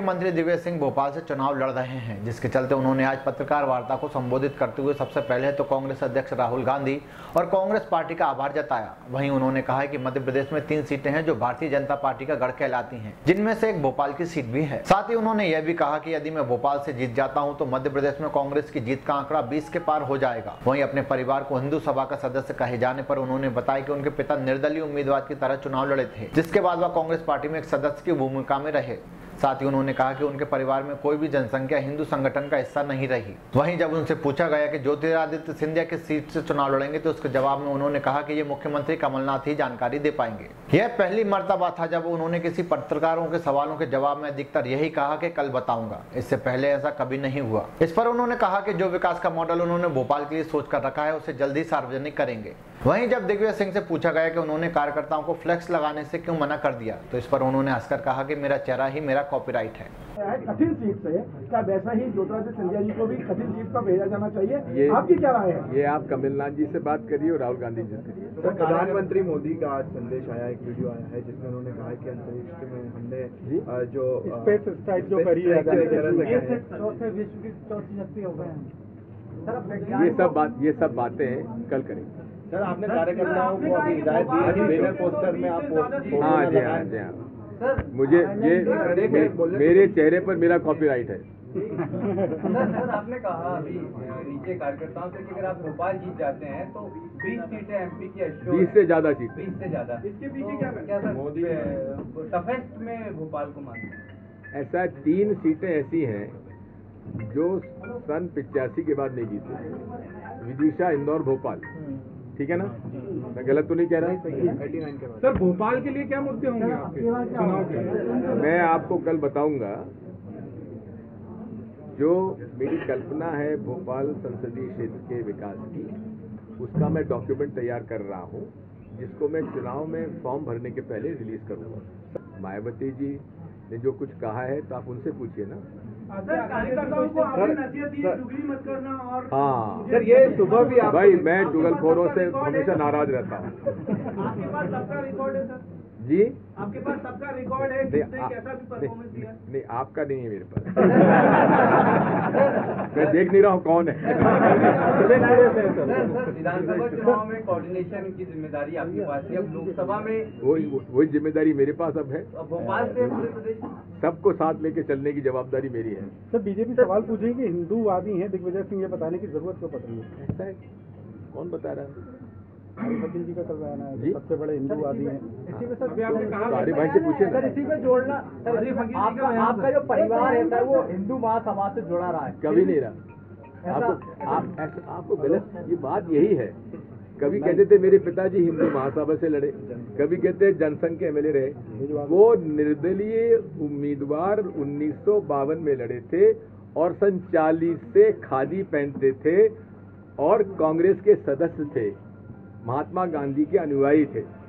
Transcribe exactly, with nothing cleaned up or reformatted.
मुख्यमंत्री दिग्विजय सिंह भोपाल से चुनाव लड़ रहे हैं, जिसके चलते उन्होंने आज पत्रकार वार्ता को संबोधित करते हुए सबसे पहले तो कांग्रेस अध्यक्ष राहुल गांधी और कांग्रेस पार्टी का आभार जताया। वहीं उन्होंने कहा कि मध्य प्रदेश में तीन सीटें हैं जो भारतीय जनता पार्टी का गढ़ कहलाती हैं, जिनमें से एक भोपाल की सीट भी है। साथ ही उन्होंने यह भी कहा कि यदि मैं भोपाल से जीत जाता हूं तो मध्य प्रदेश में कांग्रेस की जीत का आंकड़ा बीस के पार हो जाएगा। वहीं अपने परिवार को हिंदू सभा का सदस्य कहे जाने पर उन्होंने बताया कि उनके पिता निर्दलीय उम्मीदवार की तरह चुनाव लड़े थे, जिसके बाद वह कांग्रेस पार्टी में एक सदस्य की भूमिका में रहे। साथ ही उन्होंने कहा कि उनके परिवार में कोई भी जनसंख्या हिंदू संगठन का हिस्सा नहीं रही। वहीं जब उनसे पूछा गया कि ज्योतिरादित्य सिंधिया किस सीट से चुनाव लड़ेंगे तो उसके जवाब में उन्होंने कहा कि ये मुख्यमंत्री कमलनाथ ही जानकारी दे पाएंगे। यह पहली मर्तबा था जब उन्होंने किसी पत्रकारों के सवालों के जवाब में अधिकतर यही कहा कि कल बताऊंगा। इससे पहले ऐसा कभी नहीं हुआ। इस पर उन्होंने कहा कि जो विकास का मॉडल उन्होंने भोपाल के लिए सोच कर रखा है उसे जल्द ही सार्वजनिक करेंगे। वहीं जब दिग्विजय सिंह से पूछा गया कि उन्होंने कार्यकर्ताओं को फ्लेक्स लगाने से क्यों मना कर दिया तो इस पर उन्होंने हंसकर कहा कि मेरा चेहरा ही मेरा कॉपीराइट है। कठिन सीट से क्या वैसा ही ज्योतिरादित्य सिंधिया जी को भी कठिन सीट पर भेजा जाना चाहिए, आपकी क्या राय है? ये आप कमलनाथ जी से बात करिए और राहुल गांधी जी से करिए। तो प्रधानमंत्री मोदी का आज संदेश आया, एक वीडियो आया है जिसमें उन्होंने कहा कि अंतरिक्ष में हमने जो स्पेस स्ट्राइक जो करी है विश्व की चौथी शक्ति हो गए हैं। ये सब बात ये सब बातें कल करेंगे। सर आपने कार्यकर्ताओं को अभी हिदायत दी है कि बैनर पोस्टर में आप हाँ जी हाँ जी हाँ मुझे ये मे, मेरे चेहरे पर मेरा कॉपीराइट है। सर सर आपने कहा अभी नीचे कार्यकर्ताओं से कि अगर आप भोपाल जीत जाते हैं तो बीस सीटें एमपी की एश्योर, बीस से ज्यादा सीट बीस से ज्यादा इसके पीछे क्या क्या सर मोदी टफेस्ट में भोपाल को मानते हैं? ऐसा तीन सीटें ऐसी हैं जो सन पिचासी के बाद नहीं जीती। विदिशा, इंदौर, भोपाल, ठीक है ना? मैं गलत तो नहीं कह रहा? सर भोपाल के लिए क्या मुद्दे होंगे आपके चुनाव के? मैं आपको कल बताऊंगा। जो मेरी कल्पना है भोपाल संसदीय क्षेत्र के विकास की, उसका मैं डॉक्यूमेंट तैयार कर रहा हूं, जिसको मैं चुनाव में फॉर्म भरने के पहले रिलीज करूंगा। मायावती जी ने जो कुछ कहा है तो आप उनसे पूछिए ना। सर कार्यकर्ताओं को आपने नसीहत दी चुगली मत करना और हाँ सर ये सुबह भी आप भाई मैं चुगलखोरों से हमेशा नाराज रहता हूँ। आपके पास सबका रिकॉर्ड है सर? जी आपके पास सबका रिकॉर्ड है, किसने कैसा भी परफॉर्मेंस दिया? नहीं आपका नहीं है मेरे पास। मैं देख नहीं रहा हूँ कौन है। विधानसभा चुनाव में कोऑर्डिनेशन की जिम्मेदारी आपके पास है, अब लोकसभा में वही वही जिम्मेदारी मेरे पास अब है। भोपाल से पूरे प्रदेश सबको साथ लेके चलने की जवाबदारी मेरी है। सर बीजेपी सवाल पूछेगी कि हिंदूवादी हैं दिग्विजय सिंह, ये बताने की जरूरत क्यों पड़ रही है? ऐसा है? कौन बता रहा है? हरिभद्र जी का कल बयान है, सबसे बड़े हिंदूवादी हैं। इसी में सर हरी भाई से पूछे सर, इसी में जोड़ना सर, आपका आपका जो परिवार है सर वो हिंदू महासभा से जुड़ा रहा है? कभी नहीं रहा। आपको आप ऐसा आपको गलत, ये बात यही है। कभी कहते थे मेरे पिताजी हिंदू महासभा से लड़े, कभी कहते जनसंघ के एमएलए रहे। वो निर्दलीय उम्मीदवार उन्नीस सौ बावन में लड़े थे और सन चालीस से खादी पहनते थे और कांग्रेस के सदस्य थे, महात्मा गांधी के अनुयायी थे।